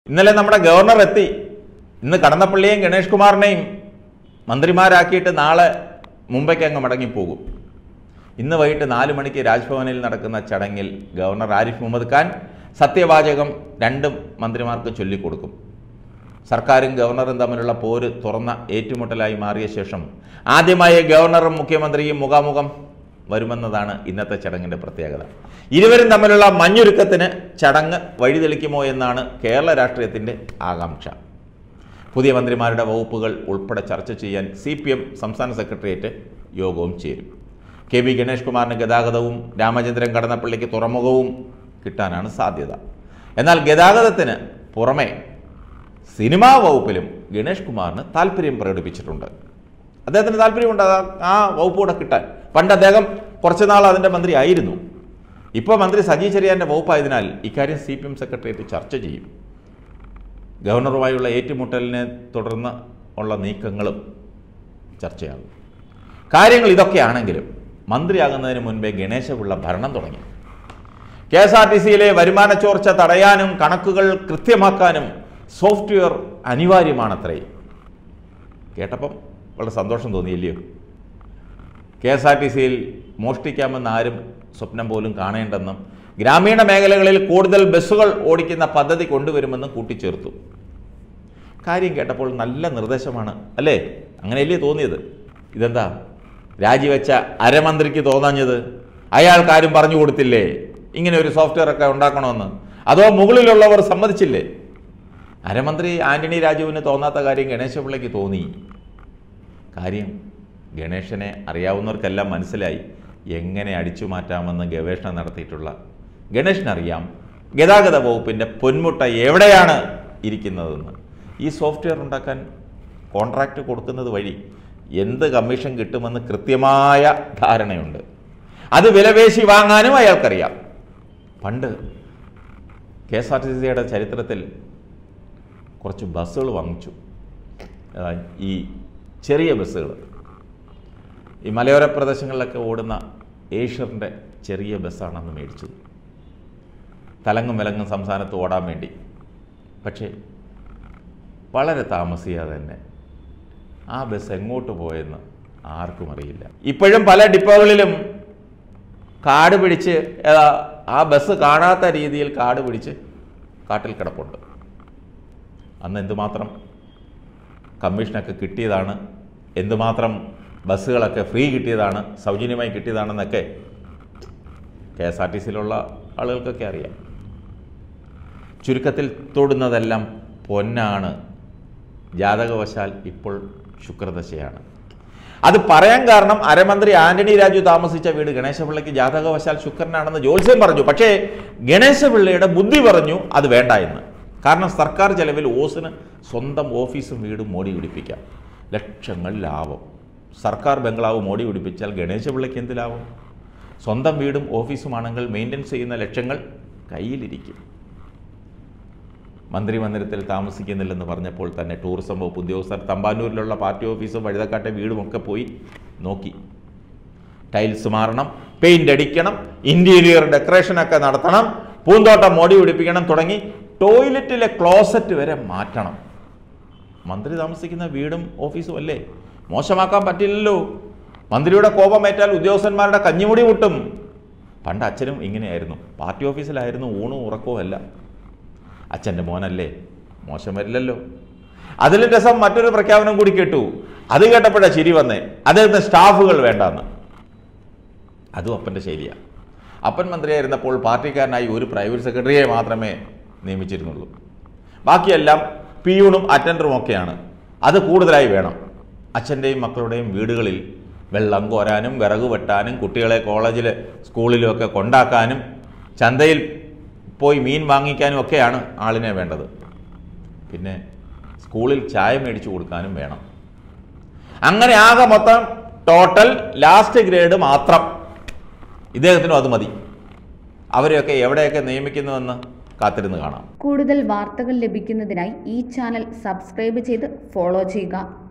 ഇന്നലെ നമ്മുടെ ഗവർണർ എത്തി. ഇന്ന് കടന്നപ്പള്ളിയെയും ഗണേഷ് കുമാറിനെയും മന്ത്രിമാരാക്കിയിട്ട് നാളെ മുംബൈക്ക് അങ്ങ് മടങ്ങിപ്പോകും. ഇന്ന് വൈകിട്ട് 4 മണിക്ക് രാജ്ഭവനിൽ നടക്കുന്ന ചടങ്ങിൽ ഗവർണർ ആരിഫ് മുഹമ്മദ് ഖാൻ സത്യവാചകം 2 മന്ത്രിമാർക്ക് ചൊല്ലിക്കൊടുക്കും. സർക്കാരും ഗവർണറും തമ്മിലുള്ള പോര് തുറന്ന ഏറ്റുമുട്ടലായി മാറിയ ശേഷം ആദ്യമായി ഗവർണറും മുഖ്യമന്ത്രിയും മുഖാമുഖം വരുമെന്നതാണ് ഇന്നത്തെ ചടങ്ങിൻ്റെ പ്രത്യേകത. ഇരുവരും തമ്മിലുള്ള മഞ്ഞുരുക്കത്തിന് ചടങ്ങ് വഴിതെളിക്കുമോ എന്നാണ് കേരള രാഷ്ട്രീയത്തിൻ്റെ ആകാംക്ഷ. പുതിയ മന്ത്രിമാരുടെ വകുപ്പുകൾ ഉൾപ്പെടെ ചർച്ച ചെയ്യാൻ CPM സംസ്ഥാന സെക്രട്ടേറിയറ്റ് യോഗവും ചേരും. KB ഗണേഷ് കുമാറിന് ഗതാഗതവും രാമചന്ദ്രൻ കടന്നപ്പള്ളിക്ക് തുറമുഖവും കിട്ടാനാണ് സാധ്യത. എന്നാൽ ഗതാഗതത്തിന് പുറമെ സിനിമാ വകുപ്പിലും ഗണേഷ് കുമാറിന് താല്പര്യം പ്രകടിപ്പിച്ചിട്ടുണ്ട്. അദ്ദേഹത്തിന് താല്പര്യമുണ്ട് ആ വകുപ്പ് കൂടെ കിട്ടാൻ. പണ്ട് അദ്ദേഹം കുറച്ച് നാൾ അതിൻ്റെ മന്ത്രി ആയിരുന്നു. ഇപ്പോൾ മന്ത്രി സജി ചെറിയാൻ്റെ വകുപ്പായതിനാൽ ഇക്കാര്യം CPM സെക്രട്ടേറിയറ്റ് ചർച്ച ചെയ്യും. ഗവർണറുമായുള്ള ഏറ്റുമുട്ടലിനെ തുടർന്ന് ഉള്ള നീക്കങ്ങളും ചർച്ചയാകും. കാര്യങ്ങൾ ഇതൊക്കെയാണെങ്കിലും മന്ത്രിയാകുന്നതിന് മുൻപേ ഗണേശപിള്ള ഭരണം തുടങ്ങി. KSRTCയിലെ വരുമാന ചോർച്ച തടയാനും കണക്കുകൾ കൃത്യമാക്കാനും സോഫ്റ്റ്വെയർ അനിവാര്യമാണത്രേ. കേട്ടപ്പം വളരെ സന്തോഷം തോന്നിയില്ലയോ? KSRTCയിൽ മോഷ്ടിക്കാമെന്ന് ആരും സ്വപ്നം പോലും കാണേണ്ടെന്നും ഗ്രാമീണ മേഖലകളിൽ കൂടുതൽ ബസ്സുകൾ ഓടിക്കുന്ന പദ്ധതി കൊണ്ടുവരുമെന്നും കൂട്ടിച്ചേർത്തു. കാര്യം കേട്ടപ്പോൾ നല്ല നിർദ്ദേശമാണ് അല്ലേ? അങ്ങനെയല്ലേ തോന്നിയത്? ഇതെന്താ രാജിവെച്ച അരമന്ത്രിക്ക് തോന്നാഞ്ഞത്? അയാൾക്കാരും പറഞ്ഞു കൊടുത്തില്ലേ ഇങ്ങനെ ഒരു സോഫ്റ്റ്വെയർ ഒക്കെ ഉണ്ടാക്കണമെന്ന്? അതോ മുകളിലുള്ളവർ സമ്മതിച്ചില്ലേ? അരമന്ത്രി ആന്റണി രാജുവിന് തോന്നാത്ത കാര്യം ഗണേശപിള്ളയ്ക്ക് തോന്നി. കാര്യം ഗണേശനെ അറിയാവുന്നവർക്കെല്ലാം മനസ്സിലായി എങ്ങനെ അടിച്ചു മാറ്റാമെന്ന് ഗവേഷണം നടത്തിയിട്ടുള്ള ഗണേശനറിയാം ഗതാഗത വകുപ്പിൻ്റെ പൊന്മുട്ട എവിടെയാണ് ഇരിക്കുന്നതെന്ന്. ഈ സോഫ്റ്റ്വെയർ ഉണ്ടാക്കാൻ കോൺട്രാക്റ്റ് കൊടുക്കുന്നത് വഴി എന്ത് കമ്മീഷൻ കിട്ടുമെന്ന് കൃത്യമായ ധാരണയുണ്ട്. അത് വിലപേശി വാങ്ങാനും അയാൾക്കറിയാം. പണ്ട് KSRTCയുടെ ചരിത്രത്തിൽ കുറച്ച് ബസ്സുകൾ വാങ്ങിച്ചു. ഈ ചെറിയ ബസ്സുകൾ, ഈ മലയോര പ്രദേശങ്ങളിലൊക്കെ ഓടുന്ന ഏഷ്യറിൻ്റെ ചെറിയ ബസ്സാണെന്ന് മേടിച്ചത്, തലങ്ങും വിലങ്ങും സംസ്ഥാനത്ത് ഓടാൻ വേണ്ടി. പക്ഷേ വളരെ താമസിയാതെ തന്നെ ആ ബസ് എങ്ങോട്ട് പോയെന്ന് ആർക്കും അറിയില്ല. ഇപ്പോഴും പല ഡിപ്പോകളിലും കാട് പിടിച്ച് ആ ബസ് കാണാത്ത രീതിയിൽ കാട് പിടിച്ച് കാട്ടിൽ കിടപ്പുണ്ട്. അന്ന് എന്തുമാത്രം കമ്മീഷനൊക്കെ കിട്ടിയതാണ്, എന്തുമാത്രം ബസ്സുകളൊക്കെ ഫ്രീ കിട്ടിയതാണ്, സൗജന്യമായി കിട്ടിയതാണെന്നൊക്കെ KSRTCയിലുള്ള ആളുകൾക്കൊക്കെ അറിയാം. ചുരുക്കത്തിൽ തൊടുന്നതെല്ലാം പൊന്നാണ്. ജാതകവശാൽ ഇപ്പോൾ ശുക്രദശയാണ്. അത് പറയാൻ കാരണം അരമന്ത്രി ആന്റണി രാജു താമസിച്ച വീട് ഗണേശപിള്ളയ്ക്ക് ജാതകവശാൽ ശുക്രനാണെന്ന് ജ്യോത്സ്യം പറഞ്ഞു. പക്ഷേ ഗണേശപിള്ളയുടെ ബുദ്ധി പറഞ്ഞു അത് വേണ്ട എന്ന്. കാരണം സർക്കാർ ചെലവിൽ ഓസിന് സ്വന്തം ഓഫീസും വീടും മോടി പിടിപ്പിക്കാം, ലക്ഷങ്ങൾ ലാഭം. സർക്കാർ ബംഗ്ലാവ് മോടി പിടിപ്പിച്ചാൽ ഗണേശപിള്ളയ്ക്ക് എന്ത് ലാഭം? സ്വന്തം വീടും ഓഫീസുമാണെങ്കിൽ മെയിൻ്റെനൻസ് ചെയ്യുന്ന ലക്ഷങ്ങൾ കയ്യിലിരിക്കും. മന്ത്രിമന്ദിരത്തിൽ താമസിക്കുന്നില്ലെന്ന് പറഞ്ഞപ്പോൾ തന്നെ ടൂറിസം വകുപ്പ് ഉദ്യോഗസ്ഥർ തമ്പാനൂരിലുള്ള പാർട്ടി ഓഫീസും വഴുതക്കാട്ടെ വീടുമൊക്കെ പോയി നോക്കി. ടൈൽസ് മാറണം, പെയിൻ്റ് അടിക്കണം, ഇൻറ്റീരിയർ ഡെക്കറേഷനൊക്കെ നടത്തണം, പൂന്തോട്ടം മോടി പിടിപ്പിക്കണം തുടങ്ങി ടോയ്ലറ്റിലെ ക്ലോസറ്റ് വരെ മാറ്റണം. മന്ത്രി താമസിക്കുന്ന വീടും ഓഫീസും അല്ലേ, മോശമാക്കാൻ പറ്റില്ലല്ലോ. മന്ത്രിയുടെ കോപമേറ്റാൽ ഉദ്യോഗസ്ഥന്മാരുടെ കഞ്ഞിമുടി മുട്ടും. പണ്ട് അച്ഛനും ഇങ്ങനെയായിരുന്നു. പാർട്ടി ഓഫീസിലായിരുന്നു ഊണും ഉറക്കവും അല്ല. അച്ഛൻ്റെ മോനല്ലേ, മോശം വരില്ലല്ലോ. അതിലും രസം മറ്റൊരു പ്രഖ്യാപനം കൂടി കേട്ടു. അത് കേട്ടപ്പോഴാണ് ചിരി വന്നേ. അദ്ദേഹത്തിന് സ്റ്റാഫുകൾ വേണ്ടെന്ന്. അതും അപ്പൻ്റെ ശൈലിയാണ്. അപ്പൻ മന്ത്രിയായിരുന്നപ്പോൾ പാർട്ടിക്കാരനായി ഒരു പ്രൈവറ്റ് സെക്രട്ടറിയെ മാത്രമേ നിയമിച്ചിരുന്നുള്ളൂ. ബാക്കിയെല്ലാം പിയൂണും അറ്റൻഡറും ഒക്കെയാണ്. അത് കൂടുതലായി വേണം. അച്ഛൻ്റെയും മക്കളുടെയും വീടുകളിൽ വെള്ളം കോരാനും വിറക് വെട്ടാനും കുട്ടികളെ കോളേജിൽ സ്കൂളിലുമൊക്കെ കൊണ്ടാക്കാനും ചന്തയിൽ പോയി മീൻ വാങ്ങിക്കാനും ഒക്കെയാണ് ആളിനെ വേണ്ടത്. പിന്നെ സ്കൂളിൽ ചായ മേടിച്ചു കൊടുക്കാനും വേണം. അങ്ങനെ ആകെ മൊത്തം ടോട്ടൽ ലാസ്റ്റ് ഗ്രേഡ് മാത്രം. ഇദ്ദേഹത്തിനും അത് മതി. അവരെയൊക്കെ എവിടെയൊക്കെ നിയമിക്കുന്നുവെന്ന് കാത്തിരുന്ന് കാണാം. കൂടുതൽ വാർത്തകൾ ലഭിക്കുന്നതിനായി ഈ ചാനൽ സബ്സ്ക്രൈബ് ചെയ്ത് ഫോളോ ചെയ്യുക.